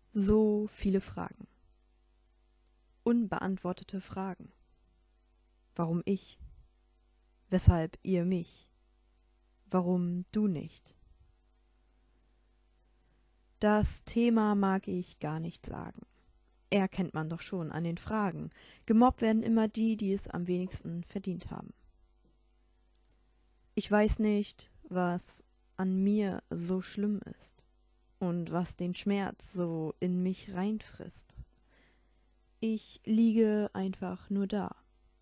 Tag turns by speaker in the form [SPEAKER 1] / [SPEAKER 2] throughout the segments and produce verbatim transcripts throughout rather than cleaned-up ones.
[SPEAKER 1] So viele Fragen. Unbeantwortete Fragen. Warum ich? Weshalb ihr mich? Warum du nicht? Das Thema mag ich gar nicht sagen. Erkennt man doch schon an den Fragen. Gemobbt werden immer die, die es am wenigsten verdient haben. Ich weiß nicht, was an mir so schlimm ist und was den Schmerz so in mich reinfrisst. Ich liege einfach nur da.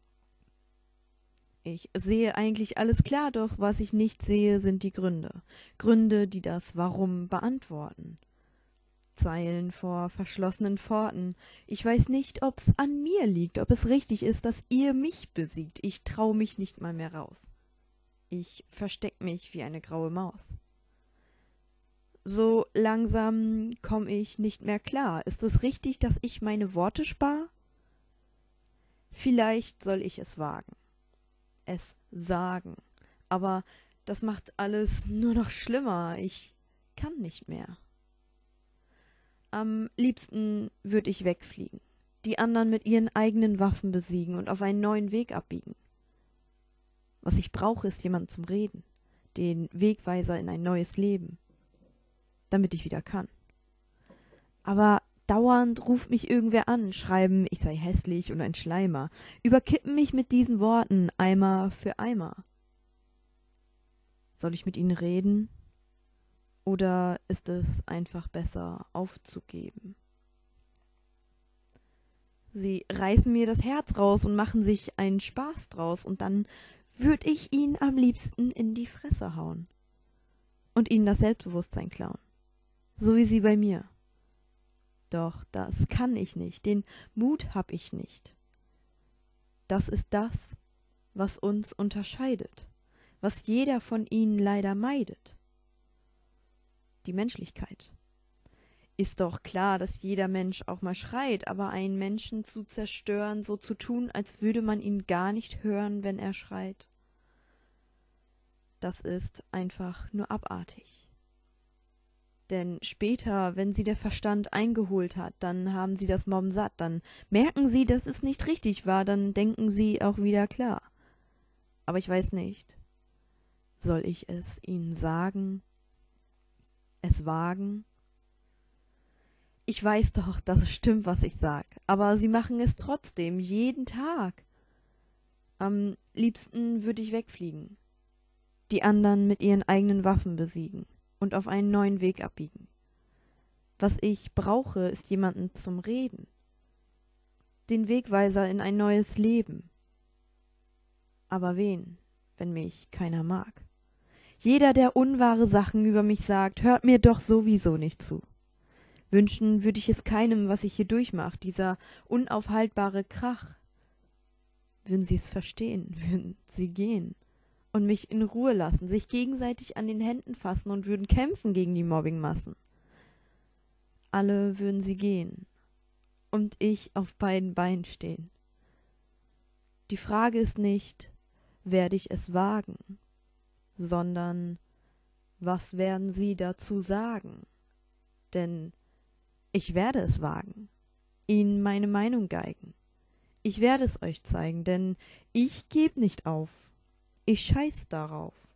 [SPEAKER 1] Ich sehe eigentlich alles klar, doch was ich nicht sehe, sind die Gründe. Gründe, die das Warum beantworten. Zeilen vor verschlossenen Pforten. Ich weiß nicht, ob's an mir liegt, ob es richtig ist, dass ihr mich besiegt. Ich trau mich nicht mal mehr raus. Ich versteck mich wie eine graue Maus. So langsam komm ich nicht mehr klar. Ist es richtig, dass ich meine Worte spar? Vielleicht soll ich es wagen. Es sagen. Aber das macht alles nur noch schlimmer. Ich kann nicht mehr. Am liebsten würde ich wegfliegen, die anderen mit ihren eigenen Waffen besiegen und auf einen neuen Weg abbiegen. Was ich brauche, ist jemand zum Reden, den Wegweiser in ein neues Leben, damit ich wieder kann. Aber dauernd ruft mich irgendwer an, schreiben, ich sei hässlich und ein Schleimer, überkippen mich mit diesen Worten Eimer für Eimer. Soll ich mit ihnen reden? Oder ist es einfach besser aufzugeben? Sie reißen mir das Herz raus und machen sich einen Spaß draus, und dann würd ich ihnen am liebsten in die Fresse hauen und ihnen das Selbstbewusstsein klauen, so wie sie bei mir. Doch das kann ich nicht, den Mut hab ich nicht. Das ist das, was uns unterscheidet, was jeder von ihnen leider meidet. Die Menschlichkeit. Ist doch klar, dass jeder Mensch auch mal schreit, aber einen Menschen zu zerstören, so zu tun, als würde man ihn gar nicht hören, wenn er schreit, das ist einfach nur abartig. Denn später, wenn sie der Verstand eingeholt hat, dann haben sie das Mobben satt, dann merken sie, dass es nicht richtig war, dann denken sie auch wieder klar. Aber ich weiß nicht, soll ich es ihnen sagen? Es wagen? Ich weiß doch, dass es stimmt, was ich sag, aber sie machen es trotzdem, jeden Tag. Am liebsten würde ich wegfliegen, die anderen mit ihren eigenen Waffen besiegen und auf einen neuen Weg abbiegen. Was ich brauche, ist jemanden zum Reden, den Wegweiser in ein neues Leben. Aber wen, wenn mich keiner mag? Jeder, der unwahre Sachen über mich sagt, hört mir doch sowieso nicht zu. Wünschen würde ich es keinem, was ich hier durchmach, dieser unaufhaltbare Krach. Würden sie es verstehen, würden sie gehen und mich in Ruhe lassen, sich gegenseitig an den Händen fassen und würden kämpfen gegen die Mobbingmassen. Alle würden sie gehen und ich auf beiden Beinen stehen. Die Frage ist nicht, werde ich es wagen, sondern was werden sie dazu sagen? Denn ich werde es wagen, ihnen meine Meinung geigen. Ich werde es euch zeigen, denn ich geb nicht auf. Ich scheiß darauf.